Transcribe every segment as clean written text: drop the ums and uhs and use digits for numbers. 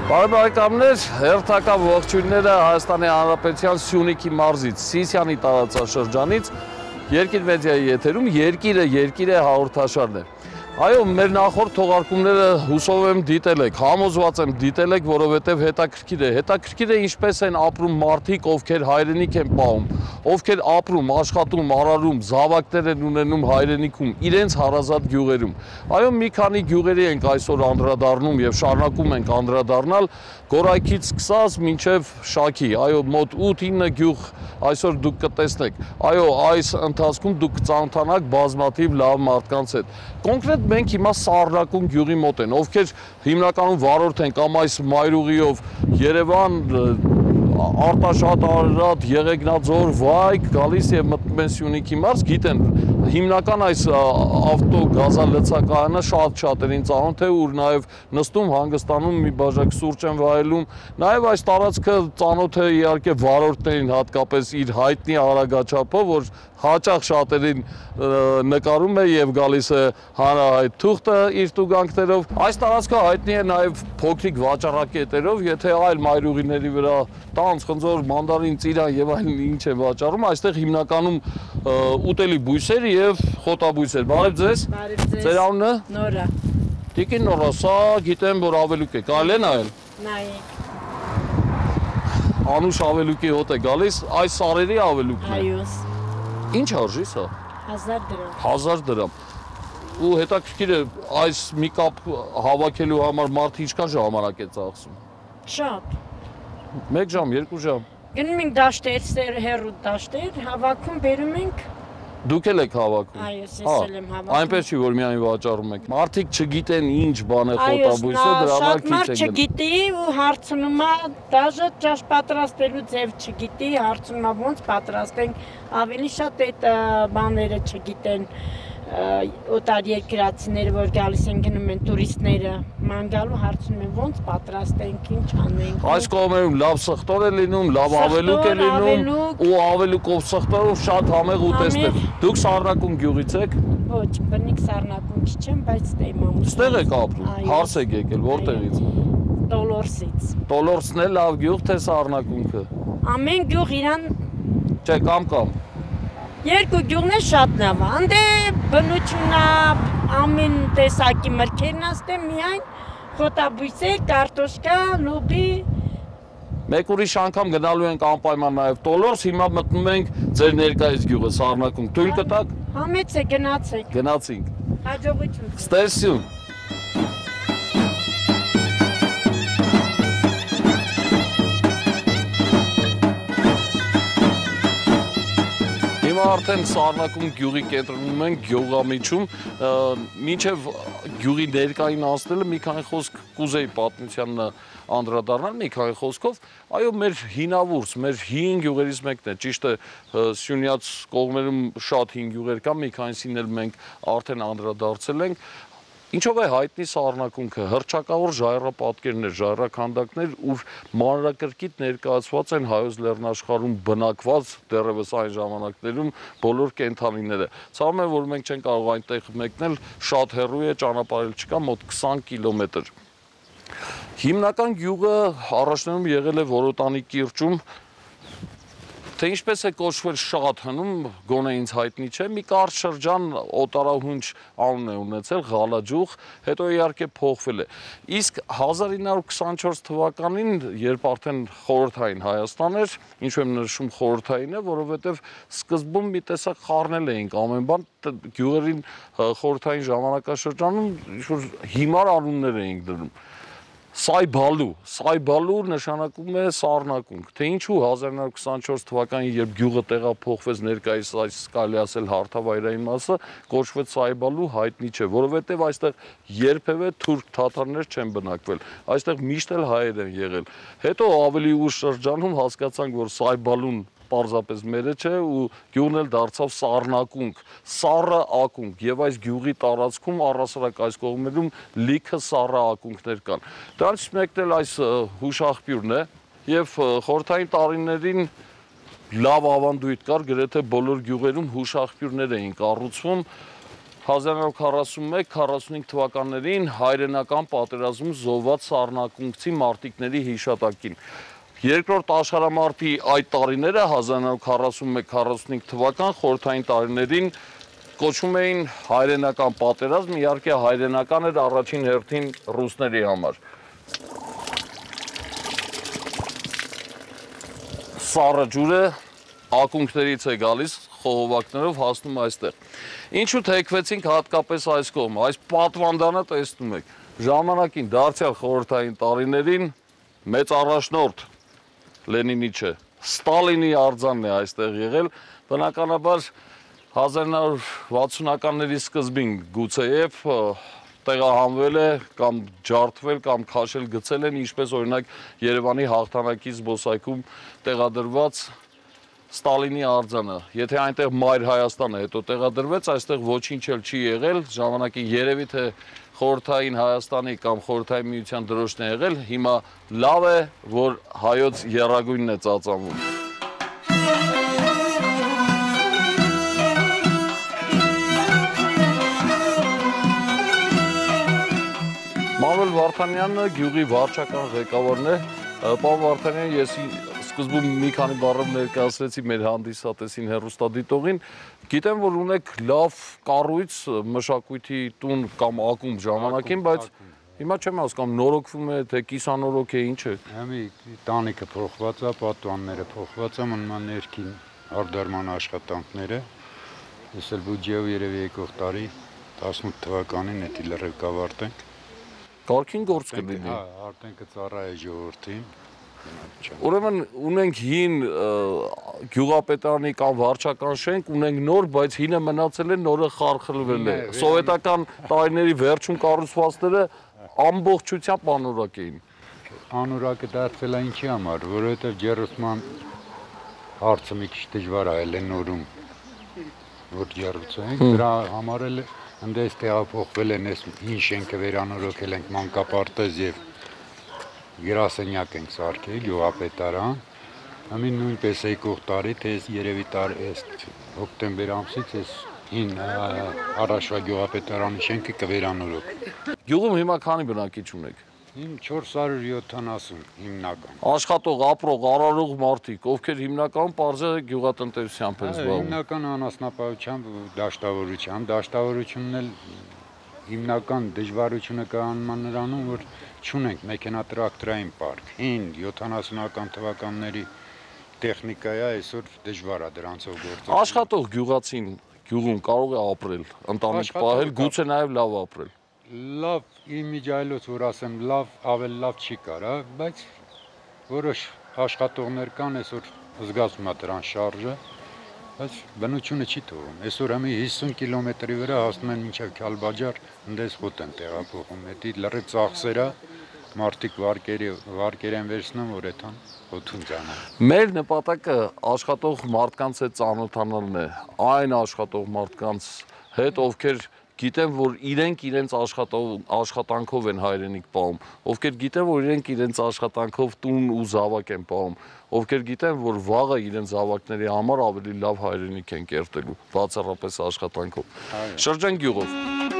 Բարեկամներ, հերթական ողջույնները Հայաստանի Հանրապետության Սյունիքի մարզից, Սիսիանի տարածաշրջանից, Երկիր մեդիայի եթերում Երկիրը, երկիր է հաղորդաշարն է։ Այո, մեր նախորդ թողարկումները հուսով եմ դիտել եք, համոզված եմ դիտել եք, որովհետև հետաքրքիր է ինչպես են ապրում մարդիկ, ովքեր հայրենիք են պահում, ովքեր ապրում, աշխատում, արարում, զավակներ են ունենում հայրենիքում, իրենց հարազատ գյուղերում։ Այո, մի քանի գյուղերի ենք այսօր անդրադառնում եւ շարունակում ենք անդրադառնալ Գորայքից սկսած մինչև Շաքի, այո, մոտ 8-9 գյուղ այսօր դուք կտեսնեք, այո, այս ընթացքում դուք կծանոթանաք բազմաթիվ լավ մարդկանց հետ։ Կոնկրետ մենք հիմա Սառնակունք գյուղի մոտ են, ովքեր հիմնականում վարորդ են կամ այս մայրուղիով Երևան, Արտաշատ, Արարատ, Եղեգնաձոր, Վայք գալիս եւ մտնում են Սյունիքի մարզ, գիտեն հիմնական այս ավտո գազալցակայանը շատ-շատերին ծանոթ է, ուր նաև նստում, հանգստանում, մի բաժակ սուրճ են վայելում, նաև այս տարածքը ծանոթ է իհարկե վարորդներին, հատկապես իր հայտնի արագաչափով, որ հաճախ շատերին նկարում է եւ գալիս է հանրահայտ թուղթը իր տուգանքներով։ Այս տարածքը հայտնի է նաև փոքրիկ վաճառակետերով, եթե այլ մայրուղիների վրա տանձ, խնձոր, մանդարին, ծիրան եւ այլն ինչ է վաճառում, այստեղ հիմնականում ուտելի բույսեր եւ խոտաբույսեր։ Բարև ձեզ։ Բարև ձեզ։ Ձեր անունը։ Նորա։ Տիկին Նորա, սա գիտեմ, որ ավելուկ է։ Կարելի է նայել։ Նայեք։ Անուշ ավելուկի հոտ է գալիս, այս սարերի ավելուկն է։ Այո։ Ինչ արժի սա։ 1000 դրամ։ 1000 դրամ։ Ու հետաքրքիր է այս մի կապ հավաքելու համար մարդը ինչքան ժամանակ է ծախսում։ Շատ։ 1 ժամ, 2 ժամ։ Գնում ենք դաշտեր, հեռու դաշտեր, հավաքում, բերում ենք։ Դուք էլ եք հավաքում։ Այո, ես եմ հավաքում։ Այնպես չի, որ միայն վաճառում եք։ Մարդիկ չգիտեն ինչ բան է խոտաբույսը, դրա համար քիչ են։ Շատ չգիտի ու հարցնում է, դաժե ճաշ պատրաստելու ձև չգիտի, հարցնում է ոնց պատրաստենք, ավելի շատ այդ բաները չգիտեն։ Օտար երկրացիները, որ գալիս են գնում են տուրիստները, ման գալու հարցնում են ոնց պատրաստենք, ինչ անենք։ Այս կողմերում լավ սխտոր է լինում, լավ ավելուկ է լինում ու ավելուկով սխտորով շատ համեղ ուտեստներ։ Դուք Սառնակունք գյուղից եք։ Ոչ, բնիկ Սառնակունքի չեմ, բայց դե մամուս։ Ստեղ եք ապրում։ Հարս եք եկել, որտեղից։ Տոլորսից։ Տոլորսն է լավ գյուղ, թե Սառնակունքը։ Ամեն գյուղ իրան։ Չէ, կամ։ Երկու գյուղն է շատ լավ, անդե բնությունն ամեն տեսակի մրգերն աստե միայն խոտաբույսեր, կարտոշկա, լուբի։ Մեկ ուրիշ անգամ գնալու ենք անպայման նաև Տոլորս, հիմա մտնում ենք ձեր ներկայիս գյուղը Սառնակունք, թույլ կտաք։ Համեց է, գնացեք։ Գնացինք։ Հաջողություն։ Ստեսյուն։ Արդեն Սառնակունք գյուղի կենտրոնում ենք գյուղամիջում, մինչև գյուղի ներկային անցնելը մի քանի խոսք կուզեի պատմությանն անդրադառնալ, մի քանի խոսքով, այո, մեր հինավուրց, մեր հին գյուղերից մեկն է, ճիշտ է, Սյունյաց կողմերում շատ հին գյուղեր կան, մի քանիսին էլ մենք արդեն անդրադարձել ենք։ Ինչով է հայտնի Սառնակունքը, հռչակավոր ժայռապատկերներ, ժայռաքանդակներ, ուր մանրակրկիտ ներկայացված են հայոց լեռնաշխարհում բնակված դեռևս այն ժամանակներում բոլոր կենդանիները։ Ցավում է, որ մենք չենք կարող այնտեղ մեկնել, շատ հեռու է, ճանապարհել չկա, մոտ 20 կիլոմետր։ Հիմնական գյուղը առաջներում եղել է Որոտանի կիրճում, թե ինչպես է կոչվել շատ հնում, գոնե ինձ հայտնի չէ, մի կարճ շրջան օտարահունչ անուն է ունեցել, Ղալաջուղ, հետո իհարկե փոխվել է։ Իսկ 1924 թվականին, երբ արդեն խորհրդային Հայաստան էր, ինչու եմ նշում խորհրդային է, որովհետև սկզբում մի տեսակ խառնել էինք ամեն բան, գյուղերին խորհրդային ժամանակաշրջանում ինչ-որ հիմար անուններ էինք դնում։ Սայբալու նշանակում է Սառնակունք, թե ինչու 1924 թվականին, երբ գյուղը տեղափոխվեց ներկայիս այս կարելի ասել հարթավայրային մասը, կոչվեց Սայբալու, հայտնի չէ, որովհետև այստեղ երբևէ թուրք թաթարներ չեն բնակվել, այստեղ միշտ էլ հայեր են եղել։ Հետո ավելի ուշ շրջանում հասկացանք, որ Սայբալուն պարզապես մերը չէ ու գյուղն էլ դարձավ Սառնակունք, Սառը ակունք եւ այս գյուղի տարածքում առասարակ այս կողմերում լիքը Սառը ակունքներ կան։ Դրանից մեկն էլ այս հուշաղբյուրն է եւ խորհրդային տարիներին լավ ավանդույթ կար, գրեթե բոլոր գյուղերում հուշաղբյուրներ էին կառուցվում, 1941-45 թվականներին հայրենական պատերազմում զոհված սառնակունքցի մարտիկների հիշատակին։ Երկրորդ աշխարհամարտի այդ տարիները 1941-45 թվական խորհրդային տարիներին կոչվում էին հայրենական պատերազմ, իհարկե հայրենական էր առաջին հերթին ռուսների համար։ Սառը ջուրը ակունքներից է գալիս, խողովակներով հասնում այստեղ։ Ինչու թեքվեցինք հատկապես այս կողմը, այս պատվանդանը տեսնում եք։ Ժամանակին դարձյալ խորհրդային տարիներին մեծ առաջնորդ Լենինի չէ, Ստալինի արձանն է այստեղ եղել, բնականաբար 1960-ականների սկզբին գուցեև տեղահանվել է կամ ջարդվել կամ քաշել գցել են, ինչպես օրինակ Երևանի հաղթանակի զբոսայգում տեղադրված Ստալինի արձանը, եթե այնտեղ Մայր Հայաստանը հետո տեղադրվեց, այստեղ ոչինչ էլ չի եղել, ժամանակի երևի թե խորհրդային Հայաստանի կամ խորհրդային միության դրոշն է եղել, հիմա լավ է, որ հայոց եռագույնն է ծածանվում։ Մանուել Վարդանյանը գյուղի վարչական ղեկավարն է, պարոն Վարդանյան, ես սկզբում մի քանի բառով ներկայացրեցի մեր հանդիսատեսին հեռուստադիտողին, գիտեմ, որ ունեք լավ կառույց, մշակույթի տուն կամ ակումբ ժամանակին, բայց հիմա չեմ հասկանում, նորոգվում է, թե կիսանորոգ է, ինչ է։ Հիմի տանիքը փոխված է, պատուհանները փոխված է, մնում են ներքին հարդարման աշխատանքները, ես էլ բյուջեով երևի եկող տարի 18 թվականին էդի լրիվ կավարտենք։ Կարգին գործ կլինի։ Հա, արդեն կծառայ է ժողովրդին։ Ուրեմն ունենք հին գյուղապետարանի կամ վարչական շենք, ունենք նոր, բայց հինը մնացել է, նորը խարխլվել է։ Սովետական տարիների վերջում կառուցվածքները ամբողջությամբ անորակ էին։ Անորակը դարձել է ինչի համար, որովհետև ջեռուցման հարցը մի քիչ դժվար է ել է նորում, որ ջեռուցենք, դրա համար էլ ընդես տեղափոխվել են այս հին շենքը վերանորոգել ենք մանկապարտեզ եւ գրասենյակ ենք սարքել, գյուղապետարան, Ամի նույնպես եկող տարի, թե երևի տարի հոկտեմբեր ամսից ես հին առաջվա գյուղապետարանի շենքը կվերանորոգ։ Գյուղում հիմա քանի բնակիչ ունեք։ 470 հիմնական։ Աշխատող, ապրող, արարող մարդիկ, ովքեր հիմնականում պարզե գյուղատնտեսությամբ են զբաղվում։ Հիմնական անասնապահությամբ ու դաշտավորությամբ, դաշտավորությունն էլ հիմնական դժվարությունը կհանման նրանում, որ չունենք մեքենատրակտորային պարկ։ Հին 70-ական թվականների տեխնիկա է, այսօր դժվար է դրանցով գործել։ Աշխատող գյուղացին գյուղում կարող է ապրել, ընտանիք պահել, գուցե նաև լավ ապրել։ Լավ իմիջայլոց, որ ասեմ, լավ, ավելի լավ չի կարա, բայց որոշ աշխատողներ կան, այսօր զգացում է դրան շարժը, բայց բնությունը չի թողում։ Այսօր ամի 50 կիլոմետրի վրա հասնում են մինչև Քյալբաջար, ընդես խոտ են տեղափոխում, հետի լրիվ ծախսերա, մարդիկ վարկեր են վերցնում, որ էթան հոթուն ծանան։ Մեր նպատակը աշխատող մարդկանց հետ ծանոթանալն է, այն աշխատող մարդկանց հետ, ովքեր գիտեն, որ իրենք իրենց աշխատանքով են հայրենիք պահում, ովքեր գիտեն, որ իրենք իրենց աշխատանքով տուն ու զավակ են պահում, ովքեր գիտեն, որ վաղը իրենց զավակների համար ավելի լավ հայրենիք են կերտելու, բացառապես աշխատանքով։ Շրջան գյուղով։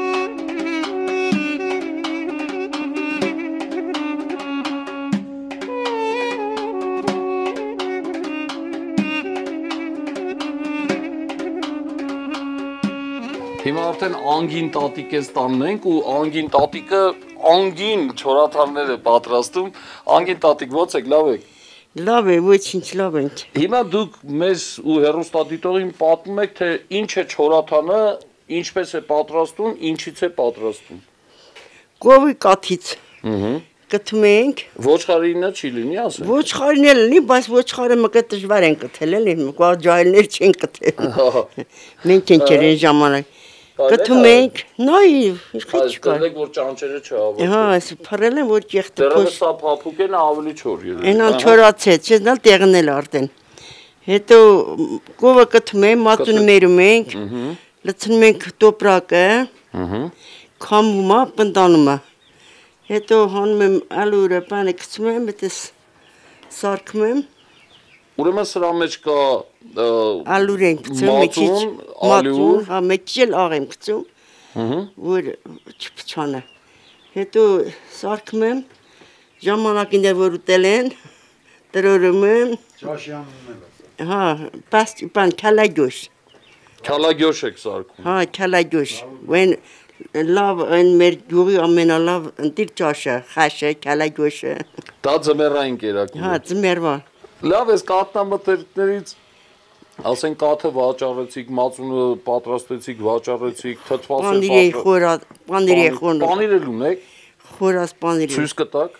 Հիմա արդեն անգին տատիկ տանենք ու անգին տատիկը անգին չորաթարներ է պատրաստում, անգին տատիկ ո՞ց եք, լավ եք։ Լավ է, ոչինչ լավ ենք։ Հիմա դուք մեզ ու հեռուստադիտողին պատմում եք, թե ինչ է չորաթանը, ինչպես է պատրաստում, ինչից է պատրաստում։ Կովի կաթից։ Կտում ենք։ Ոչխարինը չի լինի, ասենք։ Ոչխարին էլ լինի, բայց ոչխարը մկը դժվար են կթել, էլի, ջահելներ չեն կթել։ Մենք ենք այն ժամանակ։ Կտում ենք, նայ, ինչի՞ չկա։ Դեռ որ ճանճերը չհավատում։ Հա, այս փռել են, որ եղտը փոշ։ Դեռ սա փափուկ են ավելի չոր երևի։ Այնան չորացեց, չես նալ տեղն էլ արդեն։ Հետո կովը կտում ենք, մածուն մերում ենք, լցնում ենք տոպրակը, քամվում է, պնդանում է։ Հետո հանում եմ ալուրը, բանը գցում եմ, այդպես սարքում եմ։ Ուրեմն սրա մեջ կա ալուր ենք գցում, մածուն, հա, մեկ էլ աղ եմ գցում, որ չփչանը։ Հետո սարքում եմ, ժամանակին որ ուտել են, տրորում եմ։ Ճաշյանն էլ է։ Հա, բան քալագյուշ։ Քալագյուշ եք սարքում։ Հա, քալագյուշ։ When լավ այն մեր գյուղի ամենալավ ընտիր ճաշը, խաշը, քալագյուշը։ Դա ձմեռային կերակուրը։ Հա, ձմեռվա։ Լավ էս կատնամթերքներից ասեն կաթը վաճառեցիք, մածունը պատրաստեցիք, վաճառեցիք, թթվասը պանիրի խոր։ Պանիր էլ ունեք։ Խորած պանիրի։ Ցույց կտակ։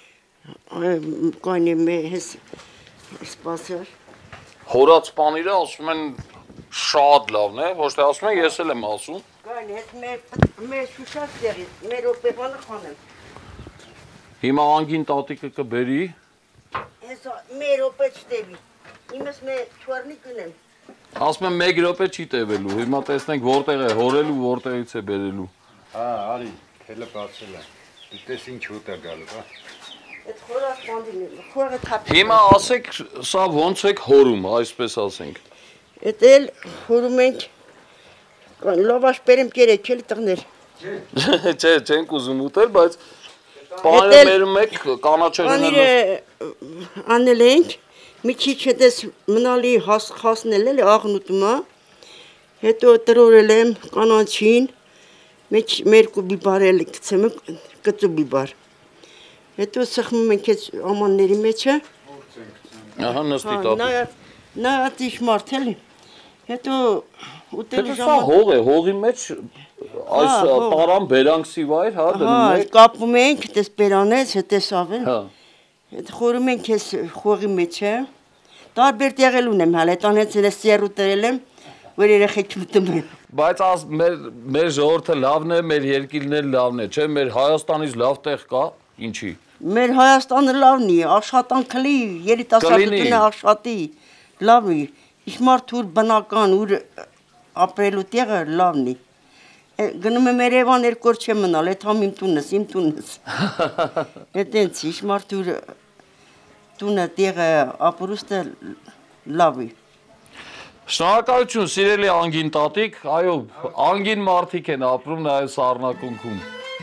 Կանի մեզ սպասեր։ Հորած պանիրը ասում են շատ լավն է, ոչ թե ասում են ես էլ եմ ասում։ Կանի հետ մեր շուշած տեղից, մեր օպեվանը խանեմ։ Հիմա անգին տատիկը կբերի։ Հեսա մեր օպե չտևի, իմս մեր չորնի կունեմ։ Ասում եմ 1 րոպե չի տևելու, հիմա տեսնենք որտեղ է հորելու, որտեղից է բերելու։ Հա, արի, թելը բացել է։ Դիտես ինչ ուտ է գալու, հա։ Այդ խորած պանդին, խորը թափի։ Հիմա ասեք, սա ոնց եք հորում, այսպես ասենք։ Էդ էլ հորում ենք, լավաշ բերեմ կերեք, չելի տղներ։ Չէ, չենք ուզում ուտել, բայց պանիրը բերում եք կանաչեղենը։ Պանիրը անել ենք, մի քիչ հետես մնալի հասնել էլ աղնուտումա, հետո տրորել եմ կանանչին, մերկու բիբար էլ կցեմ կծու բիբար։ Հետո սխմում ենք այդ ամանների մեջը։ Ահա նստի տապի։ Նա ատիշ մարդ էլի։ Հետո ուտելու Սա հող է, հողի մեջ այս տարան բերանքսի վայր, հա, դնում եք։ Հա, կապում ենք, դες բերանից, հետես ավել։ Հա։ Հետ խորում ենք այս խողի մեջը։ Տարբեր տեղել ունեմ հələ, տանից ես սերու տրել եմ, որ երեխեք ուտում են։ Բայց մեր ժողովուրդը լավն է, մեր երկիրն էլ լավն է, չէ՞, մեր Հայաստանից լավ տեղ կա, ինչի։ Մեր Հայաստանը լավն է, աշխատանք լի, երիտասարդությունը աշխատի, լավ է։ Իշմարդ ուր բնական, ուր ապրելու տեղը լավն է։ Գնում եմ Երևան 2 օր չեմ մնալ, այդ համ իմ տունս։ Այդ ինձ իշմարդ ուր տունը տեղը ապրուստը լավ է։ Շնորհակալություն, սիրելի անգին տատիկ, այո, անգին մարդիկ են ապրում նաև Սառնակունքում։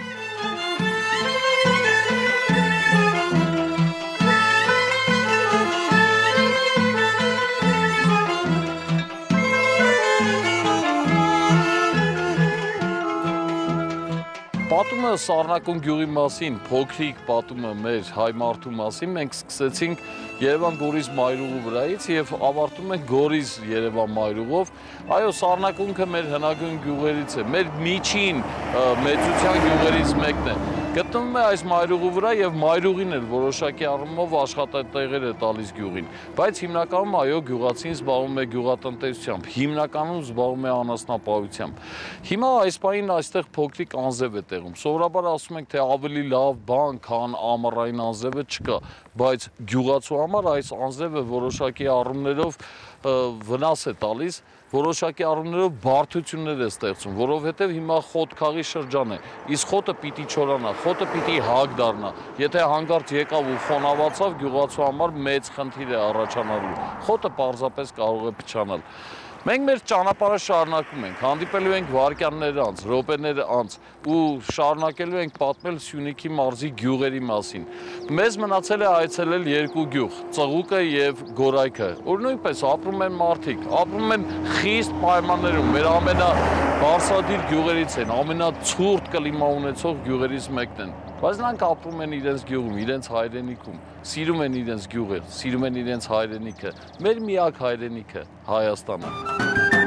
Պատումը Սառնակուն գյուղի մասին, փոքրիկ պատումը մեր հայ մարդու մասին, մենք սկսեցինք Երևան Գորիս մայրուղու վրայից եւ ավարտում ենք Գորիս Երևան մայրուղով։ Այո, Սառնակունքը մեր հնագույն գյուղերից է, մեր միջին մեծության գյուղերից մեկն է։ Գտնվում է այս մայրուղու վրա եւ մայրուղին էլ որոշակի առումով աշխատատեղեր է տալիս գյուղին, բայց հիմնականում այո գյուղացին զբաղվում է գյուղատնտեսությամբ, հիմնականում զբաղվում է անասնապահությամբ։ Հիմա այս պահին այստեղ փոքրիկ անձև է տեղում։ Սովորաբար ասում ենք թե ավելի լավ բան, քան ամառային անձևը չկա, բայց գյուղացու համար այս անձևը որոշակի առումներով վնաս է տալիս, որոշակի առումներով բարդություններ է ստեղծում, որովհետև հիմա խոտքաղի շրջան է, իսկ խոտը պիտի չորանա, խոտը պիտի հագ դառնա, եթե հանգարց եկավ ու խոնավացավ, գյուղացու համար մեծ խնդիր է առաջանալու, խոտը պարզապես կարող է փչանալ։ Մենք մեր ճանապարհը շարունակում ենք, հանդիպելու ենք վայրկյաններ անց, րոպեներ անց ու շարունակելու ենք պատմել Սյունիքի մարզի գյուղերի մասին։ Մեզ մնացել է այցելել 2 գյուղ, Ծղուկը եւ Գորայքը, որ նույնպես ապրում են մարդիկ, ապրում են խիստ պայմաններում, մեր ամենաբարձրադիր գյուղերից են, ամենացուրտ կլիմա ունեցող գյուղերից մեկն են։ Բայց նրանք ապրում են իրենց գյուղում, իրենց հայրենիքում, սիրում են իրենց գյուղը, սիրում են իրենց հայրենիքը, մեր միակ հայրենիքը, Հայաստանը։